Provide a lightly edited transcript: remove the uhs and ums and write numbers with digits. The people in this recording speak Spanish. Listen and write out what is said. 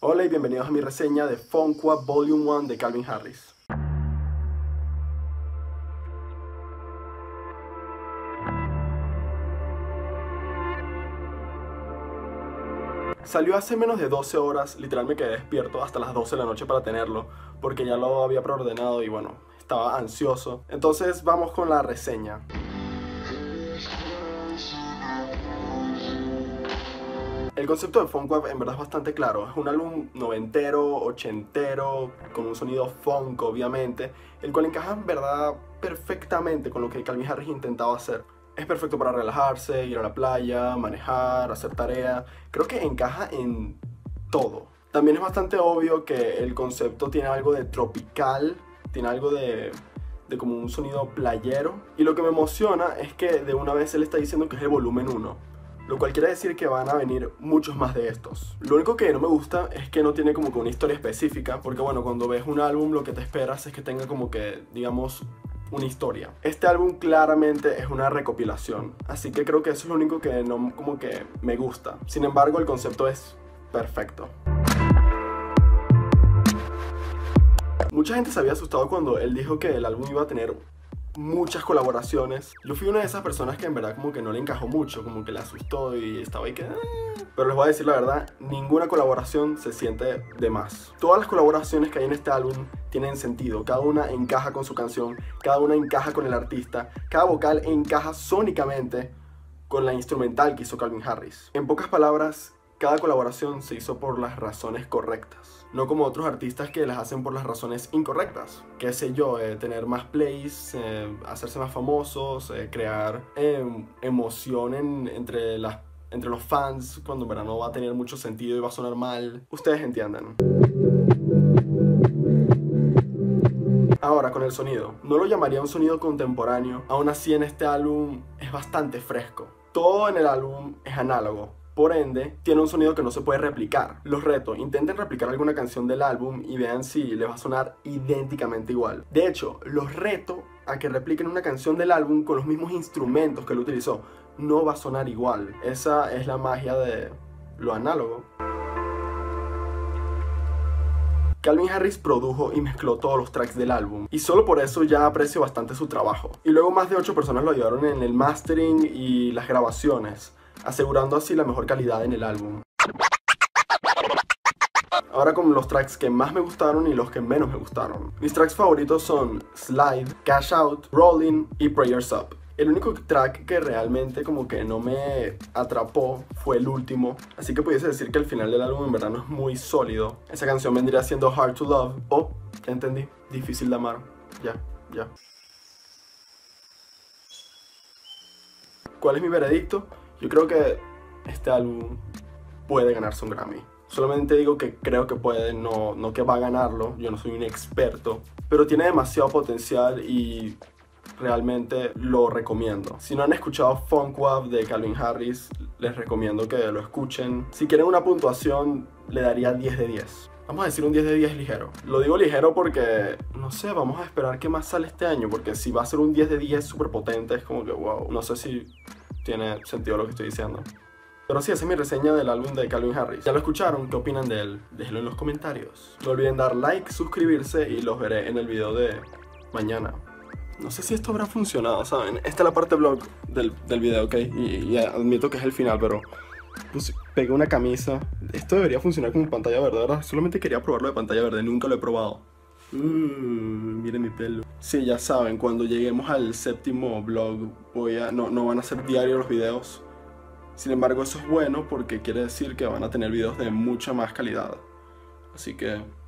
Hola y bienvenidos a mi reseña de FunKwab Volume 1 de Calvin Harris. Salió hace menos de 12 horas, literal me quedé despierto hasta las 12 de la noche para tenerlo, porque ya lo había preordenado y bueno, estaba ansioso. Entonces vamos con la reseña. El concepto de FunKwab en verdad es bastante claro. Es un álbum noventero, ochentero, con un sonido funk obviamente, el cual encaja en verdad perfectamente con lo que Calvin Harris intentaba hacer. Es perfecto para relajarse, ir a la playa, manejar, hacer tarea. Creo que encaja en todo. También es bastante obvio que el concepto tiene algo de tropical, tiene algo de como un sonido playero. Y lo que me emociona es que de una vez él está diciendo que es el volumen 1. Lo cual quiere decir que van a venir muchos más de estos. Lo único que no me gusta es que no tiene como que una historia específica, porque bueno, cuando ves un álbum lo que te esperas es que tenga como que, digamos, una historia. Este álbum claramente es una recopilación, así que creo que eso es lo único que no como que me gusta. Sin embargo, el concepto es perfecto. Mucha gente se había asustado cuando él dijo que el álbum iba a tener muchas colaboraciones. Yo fui una de esas personas que en verdad como que no le encajó mucho, como que le asustó y estaba ahí que... Pero les voy a decir la verdad, ninguna colaboración se siente de más. Todas las colaboraciones que hay en este álbum tienen sentido, cada una encaja con su canción, cada una encaja con el artista, cada vocal encaja sónicamente con la instrumental que hizo Calvin Harris. En pocas palabras, cada colaboración se hizo por las razones correctas, no como otros artistas que las hacen por las razones incorrectas. Qué sé yo, tener más plays, hacerse más famosos, crear emoción entre los fans cuando en verdad no va a tener mucho sentido y va a sonar mal. Ustedes entienden. Ahora, con el sonido. No lo llamaría un sonido contemporáneo, aún así en este álbum es bastante fresco. Todo en el álbum es análogo. Por ende, tiene un sonido que no se puede replicar. Los reto, intenten replicar alguna canción del álbum y vean si les va a sonar idénticamente igual. De hecho, los reto a que repliquen una canción del álbum con los mismos instrumentos que él utilizó. No va a sonar igual. Esa es la magia de lo análogo. Calvin Harris produjo y mezcló todos los tracks del álbum, y solo por eso ya aprecio bastante su trabajo. Y luego más de 8 personas lo ayudaron en el mastering y las grabaciones, asegurando así la mejor calidad en el álbum. Ahora con los tracks que más me gustaron y los que menos me gustaron. Mis tracks favoritos son Slide, Cash Out, Rolling y Prayers Up. El único track que realmente como que no me atrapó fue el último, así que pudiese decir que el final del álbum en verdad no es muy sólido. Esa canción vendría siendo Hard to Love o, ya entendí, Difícil de Amar. Ya. ¿Cuál es mi veredicto? Yo creo que este álbum puede ganarse un Grammy. Solamente digo que creo que puede, no que va a ganarlo. Yo no soy un experto, pero tiene demasiado potencial y realmente lo recomiendo. Si no han escuchado FunKwab de Calvin Harris, les recomiendo que lo escuchen. Si quieren una puntuación, le daría 10 de 10. Vamos a decir un 10 de 10 ligero. Lo digo ligero porque, no sé, vamos a esperar qué más sale este año, porque si va a ser un 10 de 10 súper potente, es como que wow. No sé si tiene sentido lo que estoy diciendo. Pero sí, esa es mi reseña del álbum de Calvin Harris. ¿Ya lo escucharon? ¿Qué opinan de él? Déjenlo en los comentarios. No olviden dar like, suscribirse y los veré en el video de mañana. No sé si esto habrá funcionado, ¿saben? Esta es la parte vlog del video, ¿ok? Y admito que es el final, pero pues, pegué una camisa. Esto debería funcionar como pantalla verde, ¿verdad? Solamente quería probarlo de pantalla verde, nunca lo he probado. Miren mi pelo. Sí, ya saben, cuando lleguemos al 7º vlog no van a ser diarios los videos. Sin embargo, eso es bueno porque quiere decir que van a tener videos de mucha más calidad. Así que